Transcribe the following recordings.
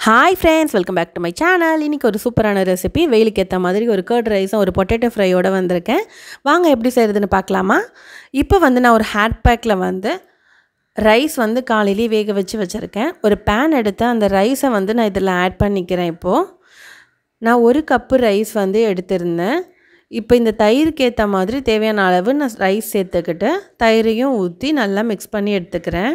Hi friends, welcome back to my channel. இன்னைக்கு ஒரு சூப்பரான ரெசிபி வெயிலுக்கு ஏத்த மாதிரி ஒரு கர்ட் ரைஸும் ஒரு பொட்டேட்டோ ஃப்ரையோட வந்திருக்கேன். வாங்க எப்படி செய்யறதுன்னு பார்க்கலாமா? இப்போ நான் ஒரு ஹேட் பேக்ல ரைஸ் காலையிலேயே வேக வச்சிருக்கேன். ஒரு pan எடுத்து அந்த ரைஸை நான் இதெல்லாம் ஆட் பண்ணிக்கிறேன். இப்போ நான் 1 கப் ரைஸ் எடுத்துருந்தேன். இப்போ இந்த தயிருக்கு ஏத்த மாதிரி தேவையான அளவு நான் ரைஸ் சேர்த்துக்கிட்டு தயிரையும் ஊத்தி நல்லா மிக்ஸ் பண்ணி எடுத்துக்கிறேன்.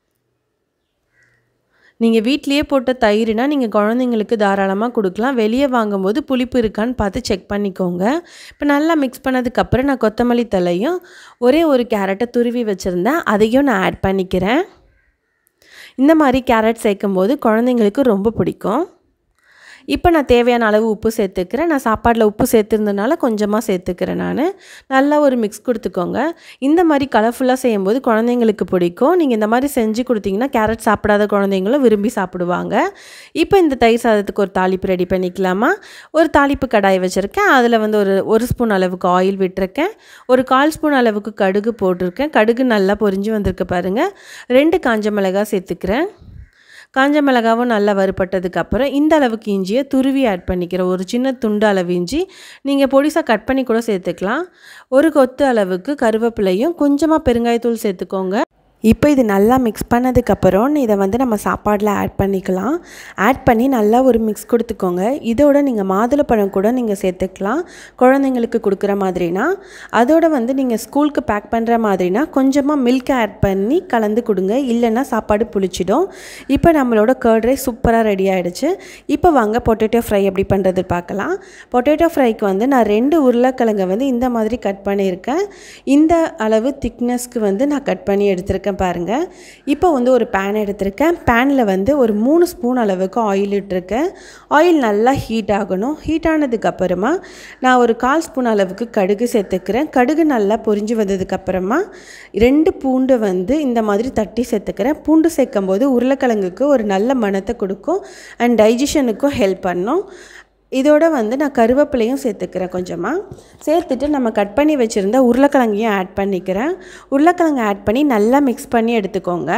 நீங்கள் வீட்லயே போட்ட தயிர்னா நீங்கள் குழந்தைங்களுக்கு தாராளமாக கொடுக்கலாம். வெளியே வாங்கும்போது புளிப்பு இருக்கான்னு பார்த்து செக் பண்ணிக்கோங்க. இப்போ நல்லா மிக்ஸ் பண்ணதுக்கு அப்புறம் நான் கொத்தமல்லி தழையும் ஒரே ஒரு கேரட்டை துருவி வச்சிருந்தேன். அதையும் நான் ஆட் பண்ணிக்கிறேன். இந்த மாதிரி கேரட் சேர்க்கும்போது குழந்தைங்களுக்கு ரொம்ப பிடிக்கும். இப்போ நான் தேவையான அளவு உப்பு சேர்த்துக்கிறேன். நான் சாப்பாட்டில் உப்பு சேர்த்துருந்தனால கொஞ்சமாக சேர்த்துக்கிறேன். நல்லா ஒரு மிக்ஸ் கொடுத்துக்கோங்க. இந்த மாதிரி கலர்ஃபுல்லாக செய்யும்போது குழந்தைங்களுக்கு பிடிக்கும். நீங்கள் இந்த மாதிரி செஞ்சு கொடுத்தீங்கன்னா கேரட் சாப்பிடாத குழந்தைங்களும் விரும்பி சாப்பிடுவாங்க. இப்போ இந்த தயிர் சாதத்துக்கு ஒரு தாளிப்பு ரெடி பண்ணிக்கலாமா? ஒரு தாளிப்பு கடாய் வச்சுருக்கேன். அதில் ஒரு ஸ்பூன் அளவுக்கு ஆயில் விட்டுருக்கேன். ஒரு 1/4 ஸ்பூன் அளவுக்கு கடுகு போட்டிருக்கேன். கடுகு நல்லா பொரிஞ்சு வந்திருக்கு பாருங்கள். 2 காஞ்ச மிளகாய் சேர்த்துக்கிறேன். காஞ்ச மிளகாவும் நல்லா வறுபட்டதுக்கு அப்புறம் இந்த அளவுக்கு இஞ்சியை துருவி ஆட் பண்ணிக்கிறேன். ஒரு சின்ன துண்டு அளவு இஞ்சி நீங்கள் பொடிசாக கட் பண்ணி கூட சேர்த்துக்கலாம். ஒரு கொத்து அளவுக்கு கருவேப்பிலையும் கொஞ்சமாக பெருங்காயத்தூள் சேர்த்துக்கோங்க. இப்போ இது நல்லா மிக்ஸ் பண்ணதுக்கப்புறம் இதை நம்ம சாப்பாடில் ஆட் பண்ணிக்கலாம். ஆட் பண்ணி நல்லா ஒரு மிக்ஸ் கொடுத்துக்கோங்க. இதோட நீங்கள் மாதுளப்பழம் கூட நீங்கள் சேர்த்துக்கலாம். குழந்தைங்களுக்கு கொடுக்குற மாதிரினா அதோட நீங்கள் ஸ்கூலுக்கு பேக் பண்ணுற மாதிரினா கொஞ்சமாக மில்க் ஆட் பண்ணி கலந்து கொடுங்க. இல்லைன்னா சாப்பாடு புளிச்சிடும். இப்போ நம்மளோட கர்ட் ரைஸ் சூப்பராக ரெடி ஆகிடுச்சு. இப்போ வாங்க பொட்டேட்டோ ஃப்ரை எப்படி பண்ணுறது பார்க்கலாம். பொட்டேட்டோ ஃப்ரைக்கு நான் 2 உருளைக்கிழங்கை இந்த மாதிரி கட் பண்ணியிருக்கேன். இந்த அளவு திக்னஸ்க்கு நான் கட் பண்ணி எடுத்திருக்கேன் பாருங்க. இப்போ ஒரு பேன் எடுத்திருக்கேன். பேனில் ஒரு 3 ஸ்பூன் அளவுக்கு ஆயில் இட்டிருக்கேன். ஆயில் நல்லா ஹீட் ஆகணும். ஹீட் ஆனதுக்கு அப்புறமா நான் ஒரு 1/4 ஸ்பூன் அளவுக்கு கடுகு சேர்த்துக்கிறேன். கடுகு நல்லா பொரிஞ்சு வந்ததுக்கு அப்புறமா 2 பூண்டு இந்த மாதிரி தட்டி சேர்த்துக்கிறேன். பூண்டு சேர்க்கும் போது உருளைக்கிழங்குக்கு ஒரு நல்ல மணத்தை கொடுக்கும் அண்ட் டைஜஷனுக்கும் ஹெல்ப் பண்ணும். இதோட நான் கருவேப்பிலையும் சேர்த்துக்கிறேன். கொஞ்சமாக சேர்த்துட்டு நம்ம கட் பண்ணி வச்சுருந்த உருளைக்கிழங்கையும் ஆட் பண்ணிக்கிறேன். உருளைக்கிழங்கு ஆட் பண்ணி நல்லா மிக்ஸ் பண்ணி எடுத்துக்கோங்க.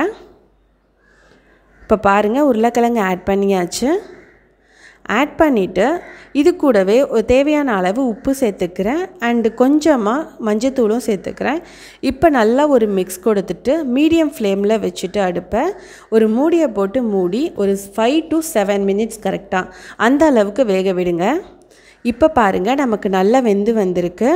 இப்போ பாருங்கள், உருளைக்கிழங்கு ஆட் பண்ணியாச்சு. ஆட் பண்ணிவிட்டு இது கூடவே தேவையான அளவு உப்பு சேர்த்துக்கிறேன் அண்டு கொஞ்சமாக மஞ்சத்தூளும் சேர்த்துக்கிறேன். இப்போ நல்லா ஒரு மிக்ஸ் கொடுத்துட்டு மீடியம் ஃப்ளேமில் வச்சுட்டு அடுப்பை ஒரு மூடியை போட்டு மூடி ஒரு 5 to 7 மினிட்ஸ் கரெக்டாக அந்த அளவுக்கு வேக விடுங்க. இப்போ பாருங்கள், நமக்கு நல்லா வெந்து வந்திருக்கு.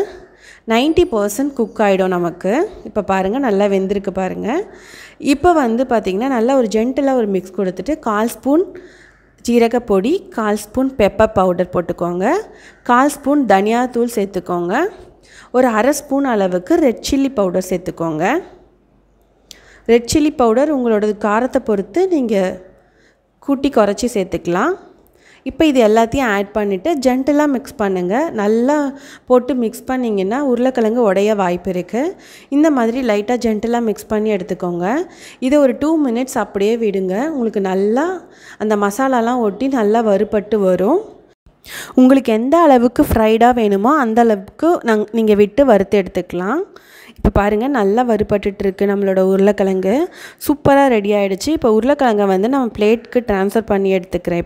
90% குக் ஆகிடும் நமக்கு. இப்போ பாருங்கள், நல்லா வெந்திருக்கு பாருங்கள். இப்போ பார்த்திங்கன்னா நல்லா ஒரு ஜென்டிலாக ஒரு மிக்ஸ் கொடுத்துட்டு 1/4 ஸ்பூன் ஜீரகப்பொடி, 1/4 ஸ்பூன் பெப்பர் பவுடர் போட்டுக்கோங்க. 1/4 ஸ்பூன் தனியாத்தூள் சேர்த்துக்கோங்க. ஒரு 1/2 ஸ்பூன் அளவுக்கு ரெட் சில்லி பவுடர் சேர்த்துக்கோங்க. ரெட் சில்லி பவுடர் உங்களோட காரத்தை பொறுத்து நீங்கள் கூட்டி குறைச்சி சேர்த்துக்கலாம். இப்போ இது எல்லாத்தையும் ஆட் பண்ணிவிட்டு ஜென்டிலாக மிக்ஸ் பண்ணுங்கள். நல்லா போட்டு மிக்ஸ் பண்ணிங்கன்னா உருளைக்கிழங்கு உடைய வாய்ப்பு இருக்குது. இந்த மாதிரி லைட்டாக ஜென்டிலாக மிக்ஸ் பண்ணி எடுத்துக்கோங்க. இதை ஒரு 2 மினிட்ஸ் அப்படியே விடுங்க. உங்களுக்கு நல்லா அந்த மசாலாலாம் ஒட்டி நல்லா வறுபட்டு வரும். உங்களுக்கு எந்த அளவுக்கு ஃப்ரைடாக வேணுமோ அந்த அளவுக்கு நீங்கள் விட்டு வறுத்து எடுத்துக்கலாம். இப்போ பாருங்கள், நல்லா வறுபட்டுருக்கு நம்மளோட உருளைக்கிழங்கு. சூப்பராக ரெடி ஆகிடுச்சு. இப்போ உருளைக்கிழங்கை நம்ம பிளேட்டுக்கு ட்ரான்ஸ்ஃபர் பண்ணி எடுத்துக்கிறேன்.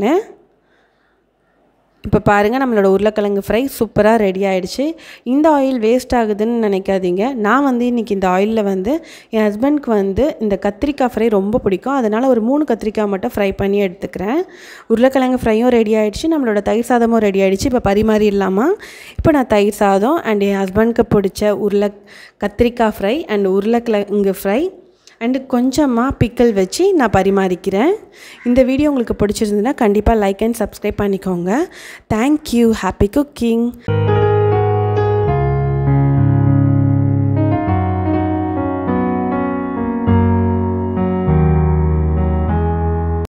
இப்போ பாருங்கள், நம்மளோட உருளைக்கிழங்கு ஃப்ரை சூப்பராக ரெடி ஆகிடுச்சு. இந்த ஆயில் வேஸ்ட் ஆகுதுன்னு நினைக்காதீங்க. நான் இன்றைக்கி இந்த ஆயிலில் என் ஹஸ்பண்ட்க்கு இந்த கத்திரிக்காய் ஃப்ரை ரொம்ப பிடிக்கும். அதனால் ஒரு 3 கத்திரிக்காய் மட்டும் ஃப்ரை பண்ணி எடுத்துக்கிறேன். உருளைக்கிழங்கு ஃப்ரையும் ரெடி ஆகிடுச்சு. நம்மளோட தயிர் சாதமும் ரெடி ஆகிடுச்சு. இப்போ பரிமாறிடலாமா? இப்போ நான் தயிர் சாதம் அண்ட் என் ஹஸ்பண்ட்க்கு பிடிச்ச கத்திரிக்காய் ஃப்ரை அண்ட் உருளைக்கிழங்கு ஃப்ரை அண்டு கொஞ்சமாக பிக்கல் வச்சு நான் பரிமாறிக்கிறேன். இந்த வீடியோ உங்களுக்கு பிடிச்சிருந்ததுன்னா கண்டிப்பாக லைக் அண்ட் சப்ஸ்கிரைப் பண்ணிக்கோங்க. தேங்க்யூ. Happy cooking.